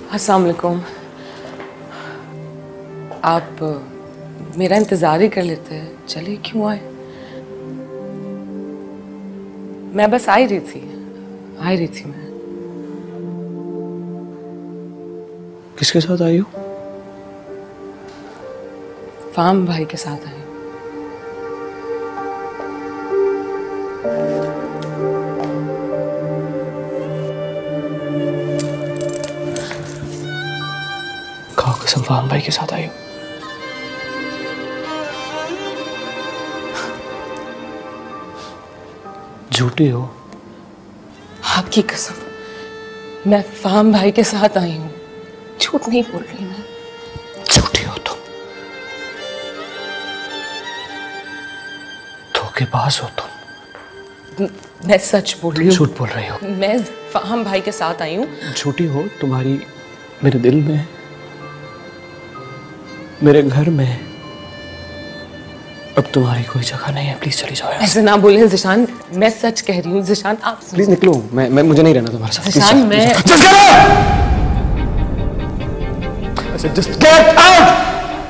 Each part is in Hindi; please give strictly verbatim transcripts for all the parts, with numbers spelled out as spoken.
अस्सलाम वालेकुम। आप मेरा इंतज़ार ही कर लेते हैं, चले क्यों आए? मैं बस आ ही रही थी, आ ही रही थी मैं। किसके साथ आई हो? फाम भाई के साथ आई। खाओ कसम, फाम भाई के साथ आई हो? झूठी हो। आपकी कसम, मैं फाम भाई के साथ आई हूँ, झूठ नहीं बोल रही मैं। झूठी हो तुम, धोखेबाज हो तुम। मैं सच बोल रही हूँ। झूठ बोल रही हो। मैं फाम भाई के साथ आई हूँ। झूठी हो, तुम्हारी मेरे दिल में, मेरे घर में अब तुम्हारी कोई जगह नहीं है। प्लीज चली जाओ। ऐसे ना बोलें ज़िशान, मैं सच कह रही हूँ। ज़िशान आप प्लीज निकलो, मैं मैं मुझे नहीं रहना तुम्हारे साथ। ज़िशान मैं just get out,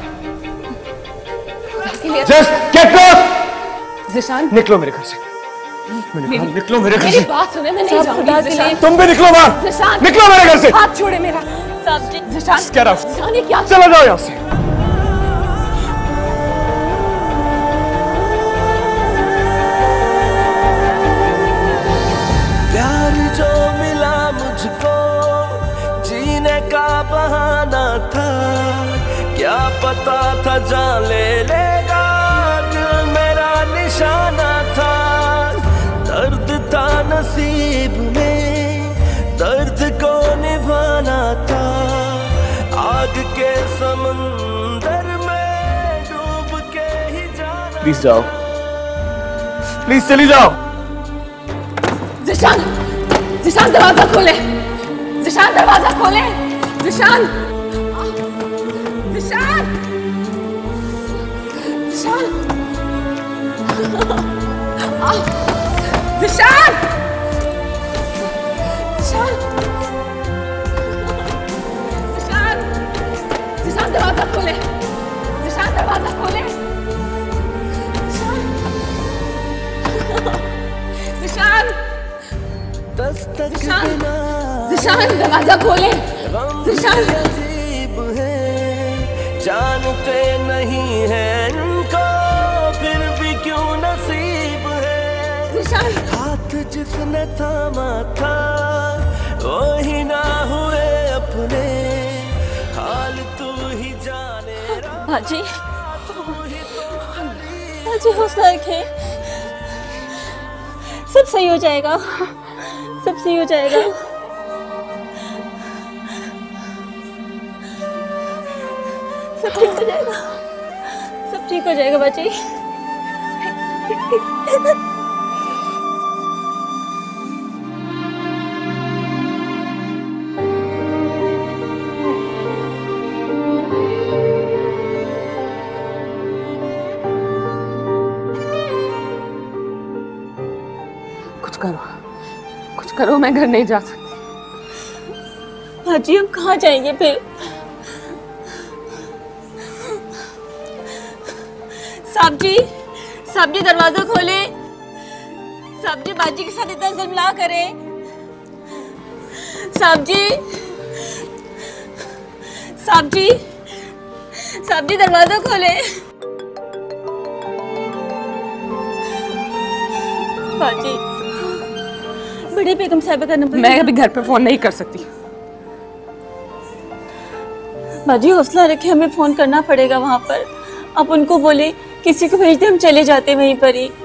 just get lost. Zeeshan निकलो मेरे घर से। मैंने कहा निकलो मेरे घर से। मेरी बात सुने, मैं नहीं जाऊंगी। ज़िशान तुम भी निकलो बाहर। ज़िशान निकलो मेरे घर से। हाथ छोड़े मेरा। साहब जी ज़िशान, गेट आउट। ज़िशान ये क्या? चला जाओ यहाँ से। बहाना था, क्या पता था जान ले लेगा, दिल मेरा निशाना था। दर्द था नसीब में, दर्द को निभाना था। आग के समंदर में डूब के ही जाना। प्लीज जाओ, प्लीज चली जाओ। ज़िशान, ज़िशान दरवाजा खोले। ज़िशान दरवाजा खोले। ज़िशान, ज़िशान, ज़िशान, ज़िशान, ज़िशान, ज़िशान, ज़िशान दरवाजा खोले। ज़िशान दरवाजा खोले। ज़िशान, ज़िशान, ज़िशान दरवाजा खोले। ज़िशान अजीब है, जानते नहीं है इनको, फिर भी क्यों नसीब है। ज़िशान हाथ जिसने थामा था, वो ही ना हुए अपने, हाल तू ही जाने। बाजी, बाजी हौसला रखे, सब सही हो जाएगा, सब सही हो जाएगा। सब ठीक हो जाएगा, सब ठीक हो जाएगा बाजी। कुछ करो, कुछ करो, मैं घर नहीं जा सकती। बाजी हम कहाँ जाएंगे फिर? साहब जी, साहब जी दरवाजा खोले। साहब जी बाजी के साथ इतना जुल्म ना करें। साहब जी, साहब जी, साहब जी दरवाजा खोले। बाजी, बड़ी बेगम साहिबा का नंबर। मैं अभी घर पे फोन नहीं कर सकती। बाजी हौसला रखे, हमें फोन करना पड़ेगा वहां पर। आप उनको बोले किसी को भेज दे, हम चले जाते वहीं पर ही।